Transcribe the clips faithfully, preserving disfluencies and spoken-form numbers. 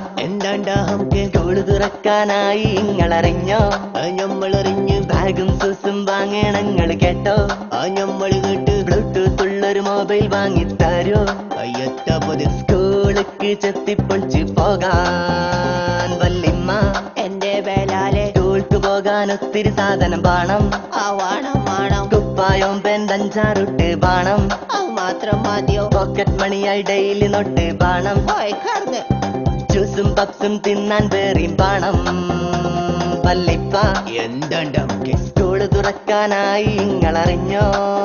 എന്താണ്ടാ നമുക്ക് സ്കൂള് തുറക്കാനായി ഇങ്ങളറിഞ്ഞോ? ഞമ്മളറിഞ്ഞ് ബാഗും സൂസും വാങ്ങണങ്ങൾ കേട്ടോ? ഞമ്മള് കേട്ട് ബ്ലൂടൂത്ത് ഉള്ളൊരു മൊബൈൽ വാങ്ങിത്തരോ? അയ്യത്തപ്പത് സ്കൂളിക്ക് ചെത്തിപ്പൊളിച്ച് പോകാൻ വല്ലിമ്മ എന്റെ വേലാലെ സ്കൂൾക്ക് പോകാൻ ഒത്തിരി സാധനം വേണം. ആ വേണം വേണം കുപ്പായം പെന്തഞ്ചാറുട്ട് വേണം. അത് മാത്രം മതിയോ? പോക്കറ്റ് മണിയായി ഡെയിലി നോട്ട് വേണം. ജ്യൂസും പപ്സും തിന്നാൻ വേറെയും വേണം. വല്ലിപ്പ എന്താണ്ട് നമുക്ക് സ്കൂള് തുറക്കാനായി ഇങ്ങളറിഞ്ഞോ?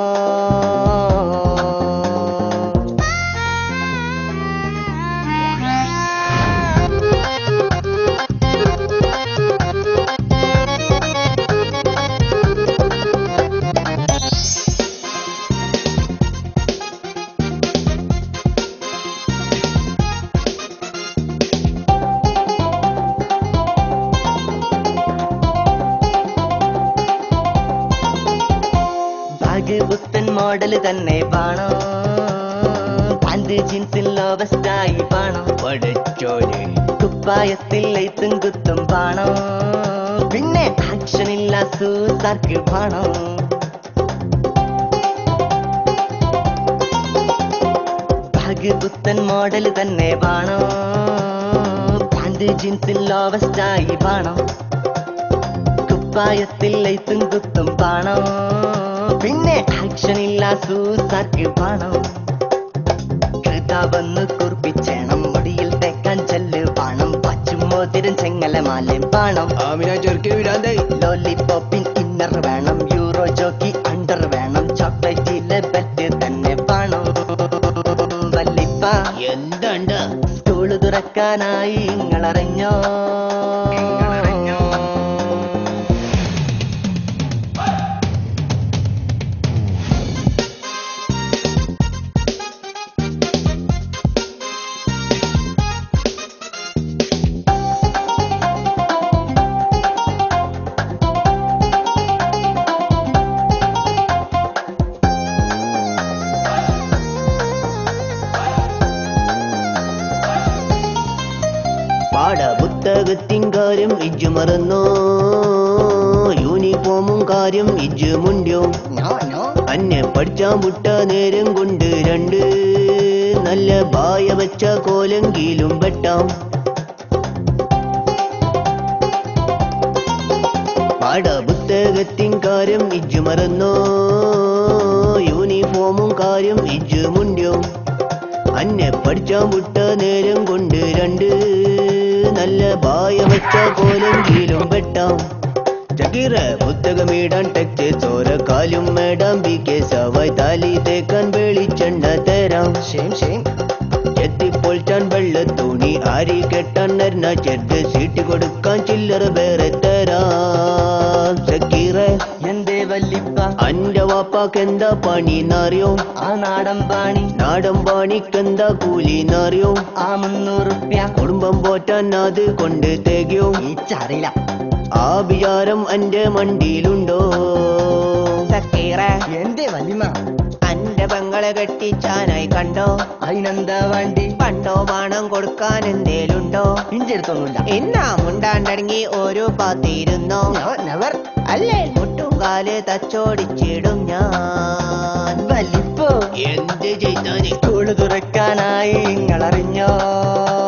പുത്തൻ മോഡല് തന്നെ വേണോ? പാന്റ് ജീൻസിൽ ലോവസ്റ്റായി വേണോ? പഠിച്ചോനെ കുപ്പായത്തിൽ ലൈത്തും കുത്തും വേണോ? പിന്നെ ആക്ഷനില്ല സൂസാർക്ക് വേണോ? ബാഗ് പുത്തൻ മോഡല് തന്നെ വേണോ? പാന്റ് ജീൻസിൽ ലോവസ്റ്റായി വേണോ? കുപ്പായത്തിൽ ലൈത്തും കുത്തും വേണോ? പിന്നെ ആക്ഷനില്ല സൂസാർക്ക് വേണം. കൃതാവെന്ന് കുറിപ്പിച്ചേണം. മുടിയിൽ തേക്കാൻ ചെല്ല് വേണം. പച്ചും മോതിരം ചെങ്ങലമാലയും വേണം. ലോലിപോപ്പിൻ ഇന്നർ വേണം. യൂറോ ജോക്കി അണ്ടർ വേണം. ചോക്ലേറ്റിലെ ബെറ്റ് തന്നെ വേണം. വല്ലിപ്പ എന്തുണ്ട് സ്കൂള് തുറക്കാനായി ഇങ്ങളറിഞ്ഞോ? പാഠപുസ്തകത്തിൻ കാര്യം ഇജ്ജ് മറന്നോ? യൂണിഫോമും കാര്യം ഇജ്ജ് മുണ്ടിയോ? അന്നെ പഠിച്ചാൻ വിട്ട നേരം കൊണ്ട് രണ്ട് നല്ല ബായ വെച്ച കോലെങ്കിലും വെട്ടാം. പാഠപുസ്തകത്തിൻ കാര്യം ഇജ്ജ് മറന്നോ? യൂണിഫോമും കാര്യം ഇജ്ജ് മുണ്ടിയോ? അന്നെ പഠിച്ചാൻ വിട്ട നേരം കൊണ്ട് രണ്ട് നല്ല ബായ വെച്ച കോലെങ്കിലും വെട്ടാം. ചക്കീറ പുസ്തകമിടാൻ ടെക്സ്റ്റ് ചോര കാലും മേടാം. ബി കെ സവായ് താലി തേക്കാൻ വെളിച്ചെണ്ണ തരാം. എത്തിപ്പൊളിച്ചാൻ വെള്ള തുണി ആരി കെട്ടാൻ നരന ചെറുത് സീറ്റ് കൊടുക്കാൻ ചില്ലറ വേറെ തരാം. ചക്കീറ എന്തേ വല്ലിപ്പ അന്റെ വാപ്പാക്കെന്താ പണിന്നറിയോ? ആ നാടൻ പാണി. നാടൻ പാണിക്കെന്താ കൂലിന്നറിയോ? ആ മുന്നൂറുപ്യ. കുടുംബം പോറ്റാൻ അത് കൊണ്ട് തികയോ? അറിയില്ല. ആ വിചാരം എന്റെ മണ്ടിയിലുണ്ടോ? സക്കീറ എന്തേ വല്ലിമ്മ അന്റെ പെങ്ങളെ കെട്ടിച്ചാനായി കണ്ടോ? അതിനെന്താ വേണ്ടി? പണ്ടോ പണം കൊടുക്കാൻ എന്തേലുണ്ടോ? ഇഞ്ചെടുത്തൊന്നുമില്ല. എന്നാ മുണ്ടാണ്ടടങ്ങി ഓരോ പാത്തിരുന്നോ? അല്ലേ മുട്ടുംകാല് തച്ചോടിച്ചിടും ഞാൻ. വല്ലിപ്പോ എന്ത് ചെയ്താൽ സ്കൂള് തുറക്കാനായി ഇങ്ങളറിഞ്ഞോ?